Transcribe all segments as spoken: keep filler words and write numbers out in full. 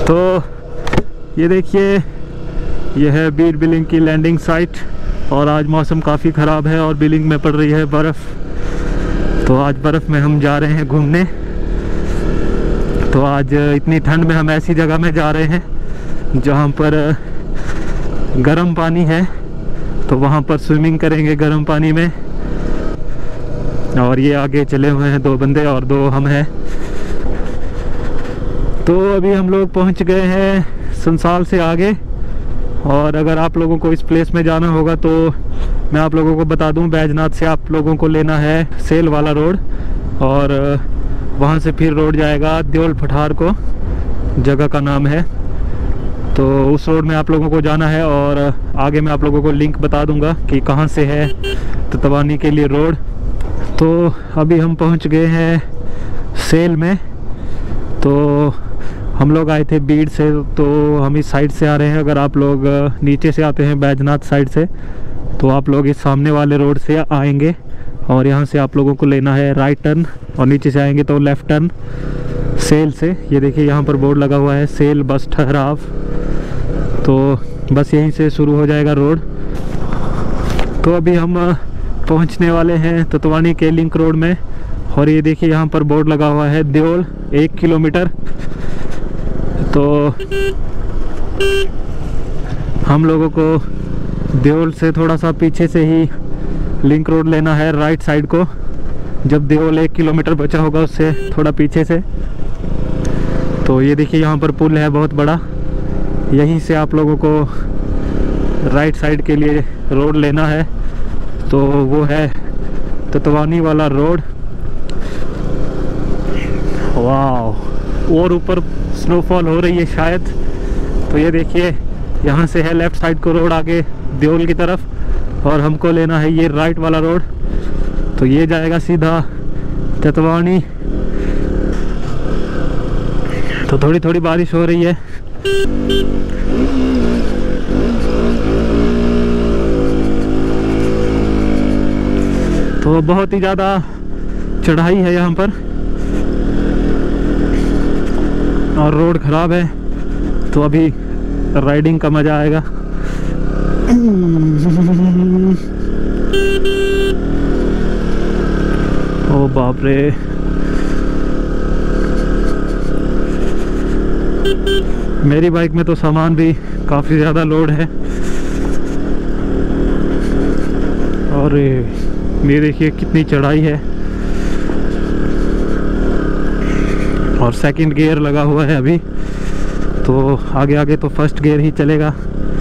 तो ये देखिए, ये है बीर बिलिंग की लैंडिंग साइट। और आज मौसम काफ़ी ख़राब है और बिलिंग में पड़ रही है बर्फ़। तो आज बर्फ़ में हम जा रहे हैं घूमने। तो आज इतनी ठंड में हम ऐसी जगह में जा रहे हैं जहाँ पर गर्म पानी है। तो वहाँ पर स्विमिंग करेंगे गर्म पानी में। और ये आगे चले हुए हैं दो बंदे और दो हम हैं। तो अभी हम लोग पहुँच गए हैं संसाल से आगे। और अगर आप लोगों को इस प्लेस में जाना होगा तो मैं आप लोगों को बता दूं, बैजनाथ से आप लोगों को लेना है सेल वाला रोड और वहां से फिर रोड जाएगा देओल पठार को, जगह का नाम है। तो उस रोड में आप लोगों को जाना है और आगे मैं आप लोगों को लिंक बता दूंगा कि कहां से है ततवानी के लिए रोड। तो अभी हम पहुंच गए हैं सेल में। तो हम लोग आए थे बीड़ से, तो हम इस साइड से आ रहे हैं। अगर आप लोग नीचे से आते हैं बैजनाथ साइड से तो आप लोग इस सामने वाले रोड से आएंगे और यहाँ से आप लोगों को लेना है राइट टर्न। और नीचे से आएंगे तो लेफ़्ट टर्न सेल से। ये देखिए यहाँ पर बोर्ड लगा हुआ है सेल बस ठहराव। तो बस यहीं से शुरू हो जाएगा रोड। तो अभी हम पहुँचने वाले हैं ततवानी के लिंक रोड में। और ये देखिए यहाँ पर बोर्ड लगा हुआ है देओल एक किलोमीटर। तो हम लोगों को देओल से थोड़ा सा पीछे से ही लिंक रोड लेना है राइट साइड को। जब देओल एक किलोमीटर बचा होगा उससे थोड़ा पीछे से। तो ये देखिए यहाँ पर पुल है बहुत बड़ा। यहीं से आप लोगों को राइट साइड के लिए रोड लेना है। तो वो है ततवानी वाला रोड। वाह, और ऊपर स्नोफॉल हो रही है शायद। तो ये देखिए यहाँ से है लेफ़्ट साइड को रोड आगे देओल की तरफ और हमको लेना है ये राइट वाला रोड। तो ये जाएगा सीधा ततवानी। तो थोड़ी थोड़ी बारिश हो रही है। तो बहुत ही ज़्यादा चढ़ाई है यहाँ पर और रोड ख़राब है। तो अभी राइडिंग का मज़ा आएगा। ओ बाप रे, मेरी बाइक में तो सामान भी काफ़ी ज़्यादा लोड है। और ये देखिए कितनी चढ़ाई है। और सेकंड गियर लगा हुआ है अभी। तो आगे आगे तो फर्स्ट गियर ही चलेगा।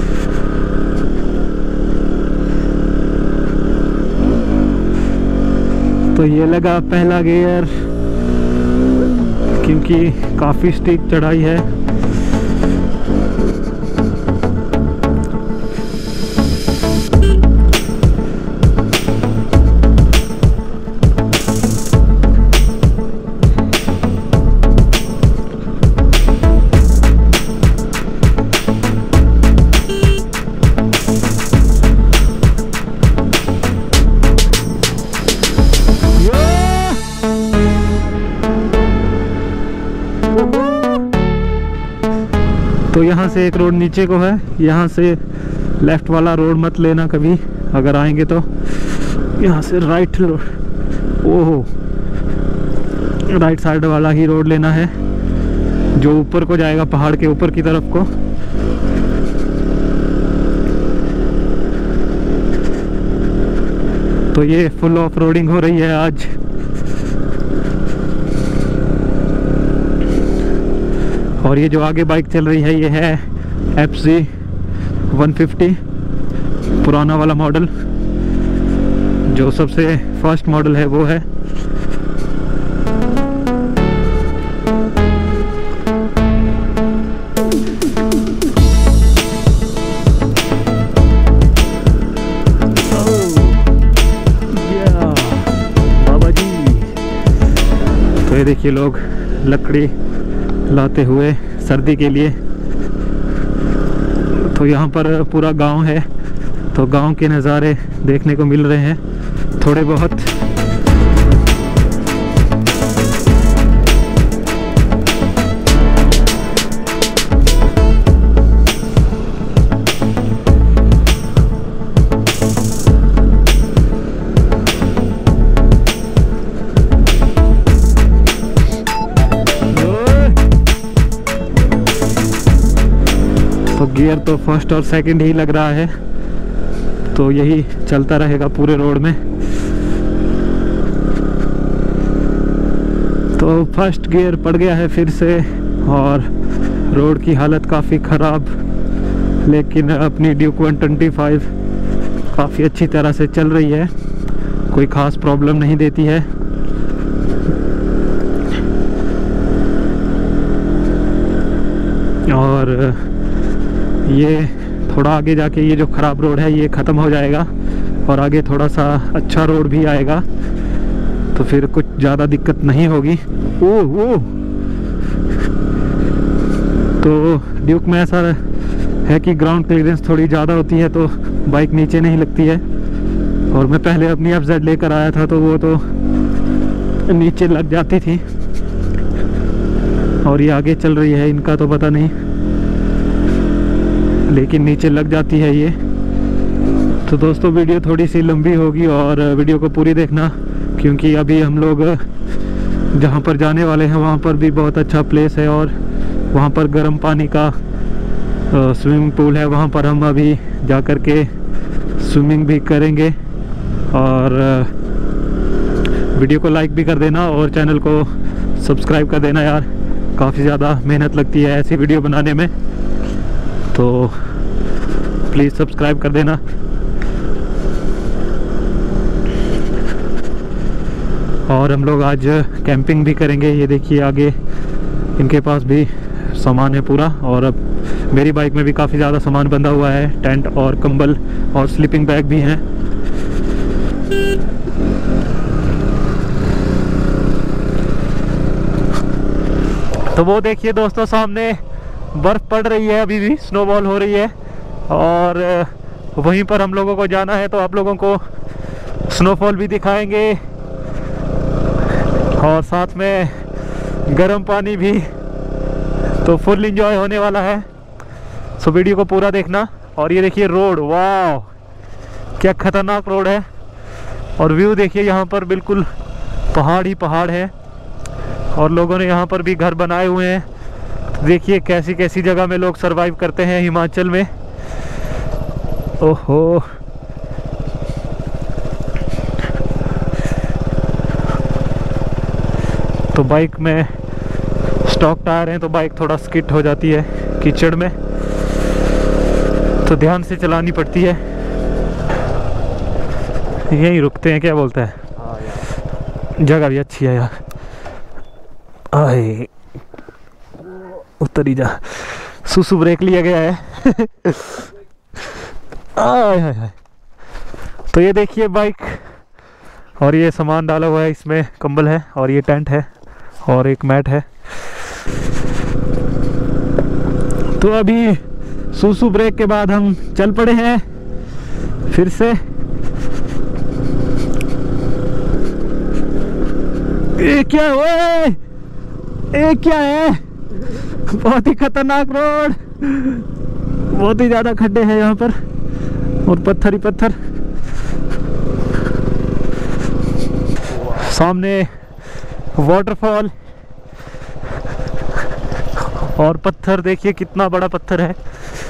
तो ये लगा पहला गियर क्योंकि काफ़ी स्टीप चढ़ाई है। तो यहाँ से एक रोड नीचे को है, यहाँ से लेफ़्ट वाला रोड मत लेना कभी अगर आएंगे तो। यहाँ से राइट रोड, ओहो, राइट साइड वाला ही रोड लेना है जो ऊपर को जाएगा पहाड़ के ऊपर की तरफ को। तो ये फुल ऑफ रोडिंग हो रही है आज। और ये जो आगे बाइक चल रही है ये है एफ सी वन फिफ्टी, पुराना वाला मॉडल। जो सबसे फर्स्ट मॉडल है वो है। बाबा जी, तो ये देखिए लोग लकड़ी लाते हुए सर्दी के लिए। तो यहाँ पर पूरा गांव है। तो गांव के नज़ारे देखने को मिल रहे हैं थोड़े बहुत। गियर तो फर्स्ट और सेकंड ही लग रहा है, तो यही चलता रहेगा पूरे रोड में। तो फर्स्ट गियर पड़ गया है फिर से, और रोड की हालत काफ़ी ख़राब, लेकिन अपनी ड्यूक वन ट्वेंटी फाइव काफ़ी अच्छी तरह से चल रही है, कोई ख़ास प्रॉब्लम नहीं देती है। और ये थोड़ा आगे जाके ये जो ख़राब रोड है ये ख़त्म हो जाएगा और आगे थोड़ा सा अच्छा रोड भी आएगा, तो फिर कुछ ज़्यादा दिक्कत नहीं होगी। ओह ओह तो ड्यूक में ऐसा है कि ग्राउंड क्लियरेंस थोड़ी ज़्यादा होती है, तो बाइक नीचे नहीं लगती है। और मैं पहले अपनी एफ जेड लेकर आया था तो वो तो नीचे लग जाती थी, और ये आगे चल रही है, इनका तो पता नहीं, लेकिन नीचे लग जाती है ये। तो दोस्तों वीडियो थोड़ी सी लंबी होगी और वीडियो को पूरी देखना, क्योंकि अभी हम लोग जहाँ पर जाने वाले हैं वहाँ पर भी बहुत अच्छा प्लेस है, और वहाँ पर गर्म पानी का स्विमिंग पूल है, वहाँ पर हम अभी जा कर के स्विमिंग भी करेंगे। और वीडियो को लाइक भी कर देना और चैनल को सब्सक्राइब कर देना यार, काफ़ी ज़्यादा मेहनत लगती है ऐसी वीडियो बनाने में, तो प्लीज़ सब्सक्राइब कर देना। और हम लोग आज कैंपिंग भी करेंगे। ये देखिए आगे इनके पास भी सामान है पूरा, और अब मेरी बाइक में भी काफ़ी ज़्यादा सामान बंधा हुआ है, टेंट और कंबल और स्लीपिंग बैग भी हैं। तो वो देखिए दोस्तों सामने बर्फ़ पड़ रही है, अभी भी स्नोबॉल हो रही है, और वहीं पर हम लोगों को जाना है, तो आप लोगों को स्नोफॉल भी दिखाएंगे और साथ में गर्म पानी भी, तो फुल एंजॉय होने वाला है। सो वीडियो को पूरा देखना। और ये देखिए रोड, वाह क्या खतरनाक रोड है, और व्यू देखिए यहाँ पर बिल्कुल पहाड़ ही पहाड़ है, और लोगों ने यहाँ पर भी घर बनाए हुए हैं। तो देखिए कैसी कैसी जगह में लोग सरवाइव करते हैं हिमाचल में। ओहो तो बाइक में स्टॉक टायर हैं, तो बाइक थोड़ा स्किट हो जाती है कीचड़ में, तो ध्यान से चलानी पड़ती है। यहीं रुकते हैं, क्या बोलता है, जगह भी अच्छी है यार। आए उतर ही जा, सुसु ब्रेक लिया गया है। आए हाय हाय। तो ये देखिए बाइक, और ये सामान डाला हुआ है, इसमें कंबल है और ये टेंट है और एक मैट है। तो अभी सुसु ब्रेक के बाद हम चल पड़े हैं फिर से। ये क्या हुआ, ये क्या है, बहुत ही खतरनाक रोड, बहुत ही ज्यादा खड्डे हैं यहाँ पर और पत्थर ही पत्थर। सामने वाटरफॉल और पत्थर, देखिए कितना बड़ा पत्थर है,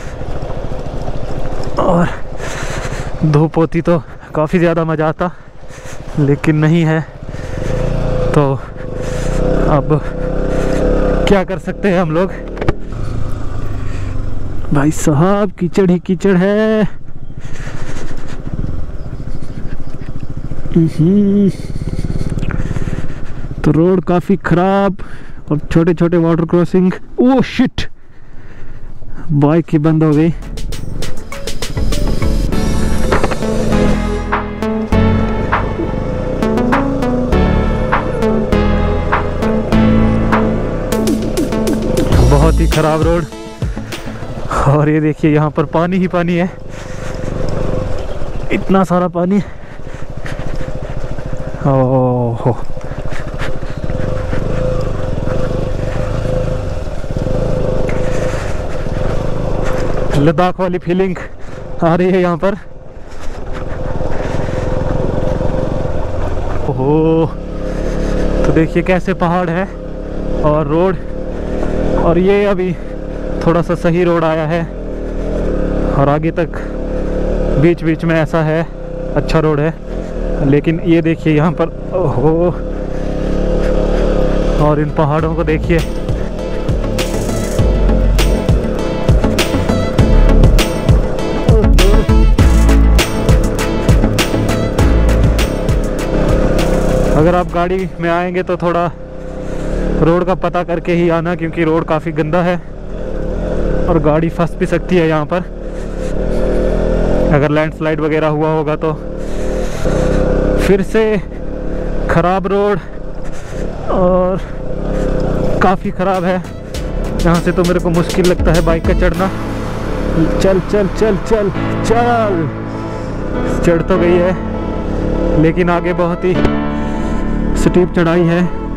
और धूप होती तो काफ़ी ज़्यादा मज़ा आता, लेकिन नहीं है, तो अब क्या कर सकते हैं हम लोग। भाई साहब कीचड़ ही कीचड़ है। तो रोड काफ़ी ख़राब और छोटे छोटे water crossing. Oh shit, bike ही बंद हो गई। बहुत ही ख़राब रोड, और ये देखिए यहाँ पर पानी ही पानी है, इतना सारा पानी। ओह लद्दाख वाली फीलिंग आ रही है यहाँ पर। ओहो तो देखिए कैसे पहाड़ है और रोड, और ये अभी थोड़ा सा सही रोड आया है, और आगे तक बीच बीच में ऐसा है, अच्छा रोड है। लेकिन ये देखिए यहाँ पर, ओहो, और इन पहाड़ों को देखिए। अगर आप गाड़ी में आएंगे तो थोड़ा रोड का पता करके ही आना, क्योंकि रोड काफ़ी गंदा है और गाड़ी फंस भी सकती है यहाँ पर। अगर लैंडस्लाइड वगैरह हुआ होगा तो फिर से ख़राब रोड और काफ़ी ख़राब है। यहाँ से तो मेरे को मुश्किल लगता है बाइक का चढ़ना। चल चल चल चल चल, चढ़ तो गई है लेकिन आगे बहुत ही स्टीप चढ़ाई है।